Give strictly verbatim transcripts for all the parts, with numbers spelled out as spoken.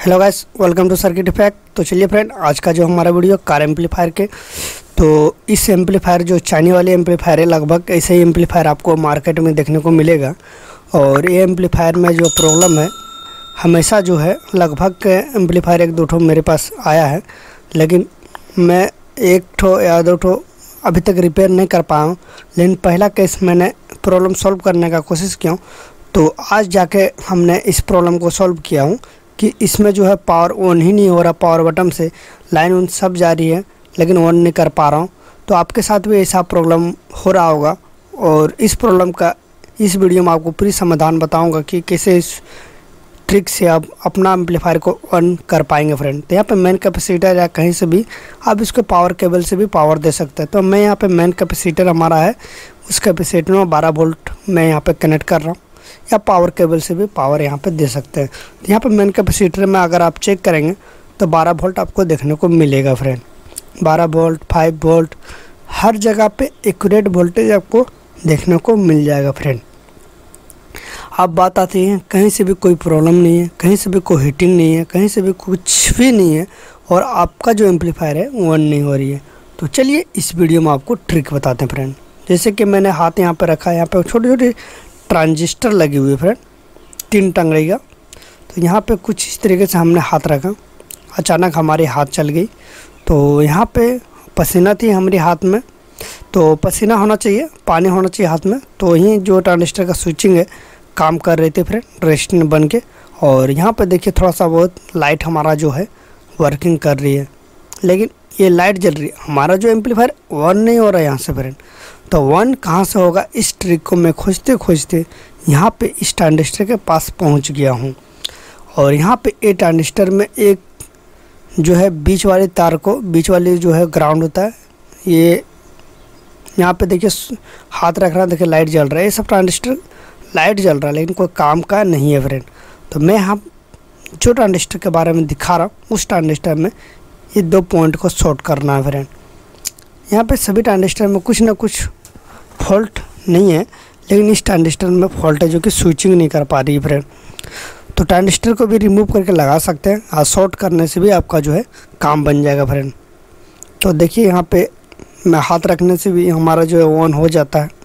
Hello guys, welcome to circuit effect. तो चलिए friend, आज का जो हमारा वीडियो कार एम्पलीफायर के, तो इस एम्पलीफायर जो चाइनी वाले एम्पलीफायर है, लगभग ऐसे ही एम्पलीफायर आपको मार्केट में देखने को मिलेगा। और ये एम्पलीफायर में जो प्रॉब्लम है, हमेशा जो है लगभग एम्पलीफायर एक दो ठो मेरे पास आया है, लेकिन मैं एक ठो या दो ठो अभी तक रिपेयर नहीं कर पाया हूँ। लेकिन पहला केस मैंने प्रॉब्लम सॉल्व करने का कोशिश किया हूँ, तो आज जाके हमने इस प्रॉब्लम को सॉल्व किया हूँ कि इसमें जो है पावर ऑन ही नहीं हो रहा, पावर बटन से लाइन उन सब जा रही है लेकिन ऑन नहीं कर पा रहा हूँ। तो आपके साथ भी ऐसा प्रॉब्लम हो रहा होगा, और इस प्रॉब्लम का इस वीडियो में आपको पूरी समाधान बताऊंगा कि कैसे इस ट्रिक से आप अपना एम्पलीफायर को ऑन कर पाएंगे फ्रेंड। तो यहाँ पे मेन कैपेसिटर या कहीं से भी आप इसको पावर केबल से भी पावर दे सकते हैं। तो मैं यहाँ पे मेन कैपेसिटर हमारा है, उस कैपेसिटर में बारह वोल्ट मैं यहाँ पे कनेक्ट कर रहा हूँ, या पावर केबल से भी पावर यहाँ पे दे सकते हैं। तो यहाँ पे मेन कैपेसिटर में अगर आप चेक करेंगे तो बारह वोल्ट आपको देखने को मिलेगा फ्रेंड। बारह वोल्ट, पाँच वोल्ट, हर जगह पे एक्यूरेट वोल्टेज आपको देखने को मिल जाएगा फ्रेंड। अब बात आती है, कहीं से भी कोई प्रॉब्लम नहीं है, कहीं से भी कोई हीटिंग नहीं है, कहीं से भी कुछ भी नहीं है, और आपका जो एम्पलीफायर है वो ऑन नहीं हो रही है। तो चलिए इस वीडियो में आपको ट्रिक बताते हैं फ्रेंड। जैसे कि मैंने हाथ यहाँ पे रखा है, यहाँ पे छोटी छोटी ट्रांजिस्टर लगी हुई है फ्रेंड, तीन टंगड़ी का। तो यहाँ पे कुछ इस तरीके से हमने हाथ रखा, अचानक हमारी हाथ चल गई। तो यहाँ पे पसीना थी हमारे हाथ में, तो पसीना होना चाहिए, पानी होना चाहिए हाथ में, तो वहीं जो ट्रांजिस्टर का स्विचिंग है काम कर रही थी फ्रेंड, रेजिस्टेंस बन के। और यहाँ पे देखिए थोड़ा सा बहुत लाइट हमारा जो है वर्किंग कर रही है, लेकिन ये लाइट जल रही है, हमारा जो एम्पलीफायर ऑन नहीं हो रहा है यहाँ से फ्रेंड। तो वन कहाँ से होगा, इस ट्रिक को मैं खोजते खोजते यहाँ पे इस ट्रांजिस्टर के पास पहुँच गया हूँ। और यहाँ पे ए ट्रांजिस्टर में एक जो है बीच वाले तार को, बीच वाली जो है ग्राउंड होता है, ये यहाँ पे देखिए हाथ रख रहा है, देखिए लाइट जल रहा है। ये सब ट्रांजिस्टर लाइट जल रहा है लेकिन कोई काम का नहीं है फ्रेंड। तो मैं यहाँ जो ट्रांजिस्टर के बारे में दिखा रहा हूँ, उस ट्रांजिस्टर में ये दो पॉइंट को शॉर्ट करना है फ्रेंड। यहाँ पे सभी ट्रांजिस्टर में कुछ ना कुछ फॉल्ट नहीं है, लेकिन इस ट्रांजिस्टर में फॉल्ट है जो कि स्विचिंग नहीं कर पा रही है फ्रेंड। तो ट्रांजिस्टर को भी रिमूव करके लगा सकते हैं, और शॉर्ट करने से भी आपका जो है काम बन जाएगा फ्रेंड। तो देखिए यहाँ पे मैं हाथ रखने से भी हमारा जो है ऑन हो जाता है,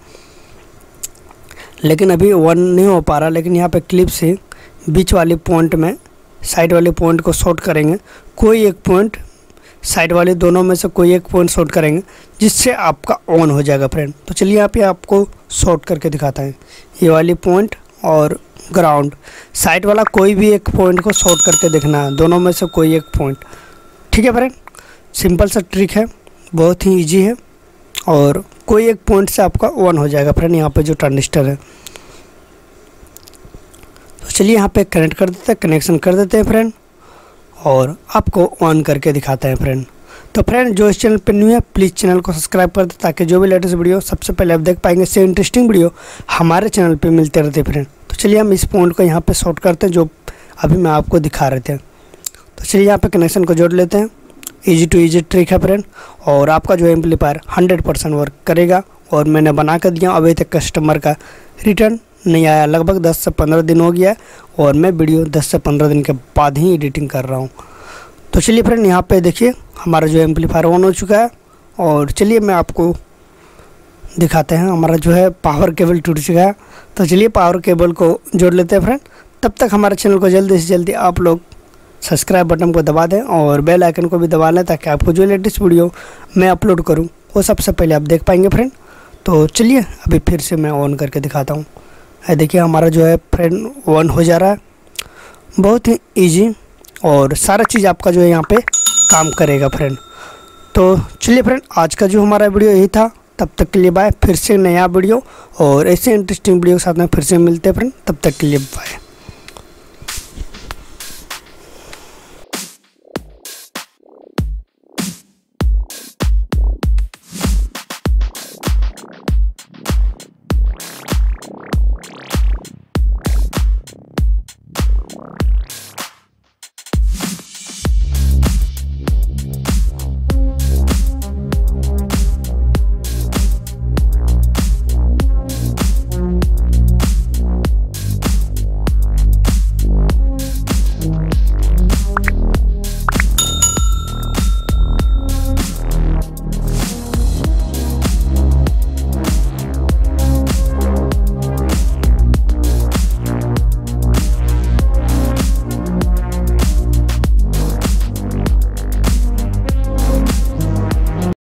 लेकिन अभी ऑन नहीं हो पा रहा। लेकिन यहाँ पे क्लिप से बीच वाले पॉइंट में साइड वाले पॉइंट को शॉर्ट करेंगे, कोई एक पॉइंट साइड वाले दोनों में से कोई एक पॉइंट शॉर्ट करेंगे, जिससे आपका ऑन हो जाएगा फ्रेंड। तो चलिए यहाँ पे आपको शॉर्ट करके दिखाता है, ये वाली पॉइंट और ग्राउंड, साइड वाला कोई भी एक पॉइंट को शॉर्ट करके देखना है, दोनों में से कोई एक पॉइंट। ठीक है फ्रेंड, सिंपल सा ट्रिक है, बहुत ही ईजी है, और कोई एक पॉइंट से आपका ऑन हो जाएगा फ्रेंड यहाँ पे जो ट्रांजिस्टर है। तो चलिए यहाँ पे कनेक्ट कर देते हैं, कनेक्शन कर देते हैं फ्रेंड, और आपको ऑन करके दिखाते हैं फ्रेंड। तो फ्रेंड, जो इस चैनल पर न्यू है प्लीज़ चैनल को सब्सक्राइब कर दे, ताकि जो भी लेटेस्ट वीडियो सबसे पहले आप देख पाएंगे। इससे इंटरेस्टिंग वीडियो हमारे चैनल पे मिलते रहते हैं फ्रेंड। तो चलिए हम इस पॉइंट को यहाँ पे शॉर्ट करते हैं, जो अभी मैं आपको दिखा रहे थे। तो चलिए यहाँ पे कनेक्शन को जोड़ लेते हैं। ईजी टू ईजी ट्रिक है फ्रेंड, और आपका जो एम्पलीफायर हंड्रेड परसेंट वर्क करेगा। और मैंने बना कर दिया, अभी तक कस्टमर का रिटर्न नहीं आया, लगभग दस से पंद्रह दिन हो गया, और मैं वीडियो दस से पंद्रह दिन के बाद ही एडिटिंग कर रहा हूँ। तो चलिए फ्रेंड, यहाँ पे देखिए हमारा जो एम्पलीफायर ऑन हो चुका है। और चलिए मैं आपको दिखाते हैं, हमारा जो है पावर केबल टूट चुका है। तो चलिए पावर केबल को जोड़ लेते हैं फ्रेंड। तब तक हमारे चैनल को जल्दी से जल्दी आप लोग सब्सक्राइब बटन को दबा दें, और बेल आइकन को भी दबा लें, ताकि आपको जो लेटेस्ट वीडियो मैं अपलोड करूं वो सबसे पहले आप देख पाएंगे फ्रेंड। तो चलिए अभी फिर से मैं ऑन करके दिखाता हूं। है देखिए हमारा जो है फ्रेंड ऑन हो जा रहा है, बहुत ही ईजी, और सारा चीज़ आपका जो है यहाँ पे काम करेगा फ्रेंड। तो चलिए फ्रेंड, आज का जो हमारा वीडियो यही था। तब तक के लिए बाय, फिर से नया वीडियो और ऐसे इंटरेस्टिंग वीडियो के साथ में फिर से मिलते हैं फ्रेंड। तब तक के लिए बाय।